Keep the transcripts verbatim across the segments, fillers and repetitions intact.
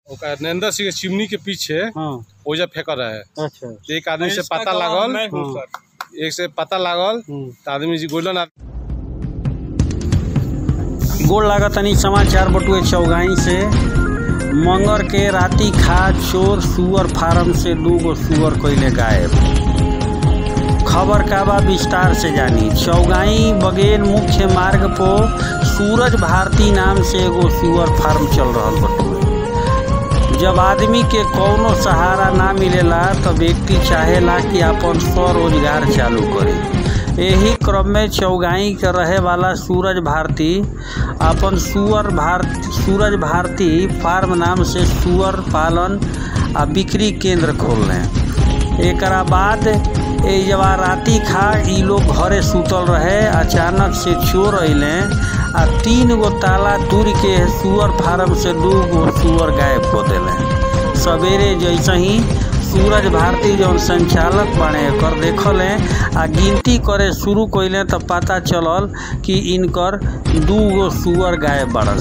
Narendra Singh chimney के पीछे हाँ। ओजा फेंक रहे। अच्छा। एक आदमी से पता लागल, एक से पता लागल तो आदमी जी गोलन। गोल लागत नहीं समाचार बटुए चौगाई से। मंगर के राती खा चोर सुअर फार्म से दूगो सुअर कइले गायब। खबर का बा विस्तार से जानी। चौगाई बगेल मुख्य मार्ग पर सूरज भारती नाम से एगो सुअर फार्म चल रहा बटुए। जब आदमी के कौनो सहारा ना मिलेला तो व्यक्ति चाहेला कि अपन स्वरोजगार चालू करे। यही क्रम में चौगाई के रहे वाला सूरज भारती अपन सुअर भारती सूरज भारती फार्म नाम से सुअर पालन आ बिक्री केंद्र खोलने। एक बाद जब राती खा ई लोग घरे सुतल रहे, अचानक से चोर अइले आ तीन गो ताला तोड़ के सुअर फार्म से दू गो सुअर गायब कर दिले। सवेरे जैसे ही सूरज भारती जौन संचालक बने कर देखल आ गिनती करे शुरू कइले तो पता चलल कि इनकर दू गो सुअर गायब बड़ा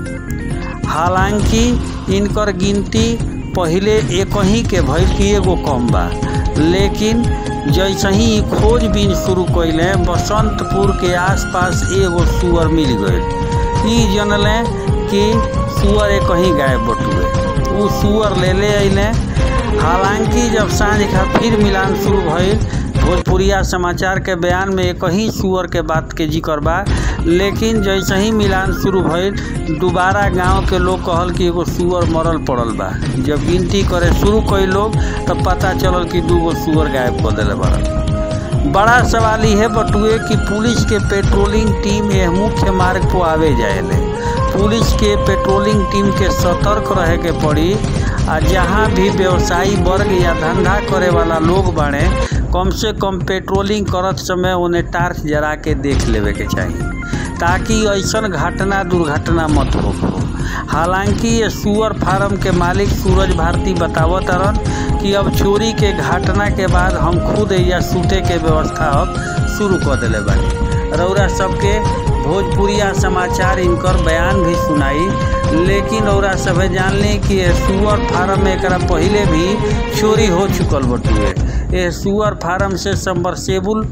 सन। हालांकि इनकर गिनती पहले एक ही के भइल कि एगो कम बा, लेकिन जैसे ही खोजबीन शुरू कइले बसंतपुर के आसपास एगो सुअर मिल गए। ई जनले कि सुअर एक ही गायब बटुए। वो सुअर ले ले अइले। हालांकि जब सांझ का फिर मिलान शुरू भइल, भोजपुरिया समाचार के बयान में एक ही सुअर के बात के जिक्र बा, लेकिन जैसे ही मिलान शुरू भइल दोबारा गांव के लोग कहल कि एगो सुअर मरल पड़ल बा। जब गिनती करे शुरू कई लोग तब पता चलल कि दूगो सुअर गायब कर दिले बड़ा। बड़ा सवाल यह बटुए कि पुलिस के पेट्रोलिंग टीम यह मुख्य मार्ग पर आवे जाएले। पुलिस के पेट्रोलिंग टीम के सतर्क रहे के पड़ी आ जहाँ भी व्यवसायी वर्ग या धंधा करे वाला लोग बने कम से कम पेट्रोलिंग करत समय उन्हें टार्च जरा के देख लेवे के चाहिए, ताकि ऐसा घटना दुर्घटना मत हो। हालांकि ये सुअर फार्म के मालिक सूरज भारती बतावत रन कि अब चोरी के घटना के बाद हम खुद या सूते के व्यवस्था अब शुरू कर दिले बानी। रौरा सबके भोजपुरिया समाचार इनकर बयान भी सुनाई, लेकिन रौरा सब जान ली कि सुअर फार्म में एक पहले भी चोरी हो चुकल बटुए। ये सुअर फार्म से सबमर्सिबल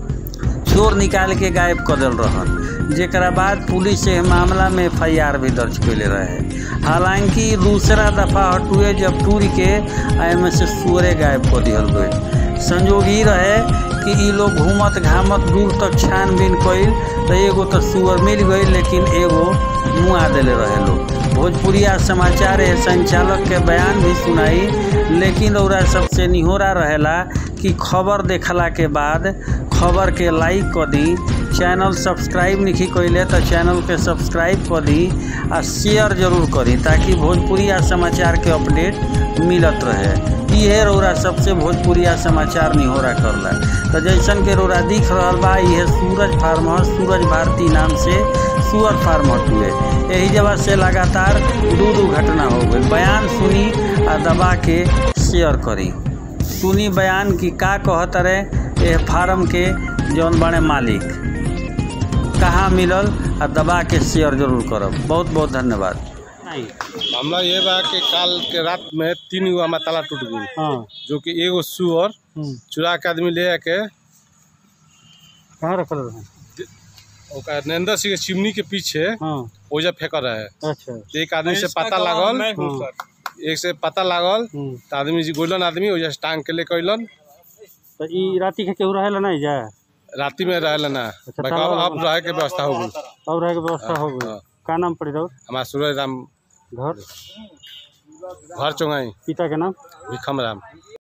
चोर निकाल के गायब कर दिल रहन, जेकरा बाद पुलिस इस मामला में एफ आई आर भी दर्ज कैले रहे। हालांकि दूसरा दफा हटुए जब टूर के एम से सुअरे गायब कर दिहल गए। संजोग ही रहे कि ई लोग घूमत घामत दूर तक छानबीन कइल तो एगो तो सुअर मिल गई, लेकिन एगो मुआ दिले रहे लोग। भोजपुरिया समाचार है संचालक के बयान भी सुनाई, लेकिन और सबसे निहोरा रहेला कि खबर देखला के बाद खबर के लाइक कर दी। चैनल सब्सक्राइब नहीं कइले तो चैनल के सब्सक्राइब कर दी आ शेयर जरूर करी, ताकि भोजपुरिया समाचार के अपडेट मिलत रहे। ये रौरा सबसे भोजपुरिया समाचार निहोरा करला। तो जैसन के रौरा दिख रहा बा यह सूरज फार्म है, सूरज भारती नाम से सुअर फार्म हटुए। यही जगह से लगातार दो दो घटना हो गई। बयान सुनी आ दबा के शेयर करी। सुनी बयान की का कहत रहे यह फार्म के जौन बने मालिक कहाँ मिलल आ दबा के शेयर जरूर करब। बहुत बहुत धन्यवाद। मामला ये बा कि काल के रात में तीन गो हमारा ताला टूट गई। हाँ। जो कि एगो सुअर चुरा के आदमी ले आके कहाँ रखल रहे? नरेंद्र सिंह चिमनी के पीछे हाँ। ओजा फेंक रहे। अच्छा। एक आदमी से पता लागल, हाँ। एक से पता लागल तो आदमी जी गोलन आदमी ओजा टांग के ले कैलन। तो ई राती के केहू रहेला नहीं जा? राती में रहेला ना। अच्छा, अब रहे के व्यवस्था हो गई। अब रहे के व्यवस्था हो गई। का नाम पड़ी रहा? हमारा सूरज राम। घर घर चौगाई। पिता के नाम? भिखम राम।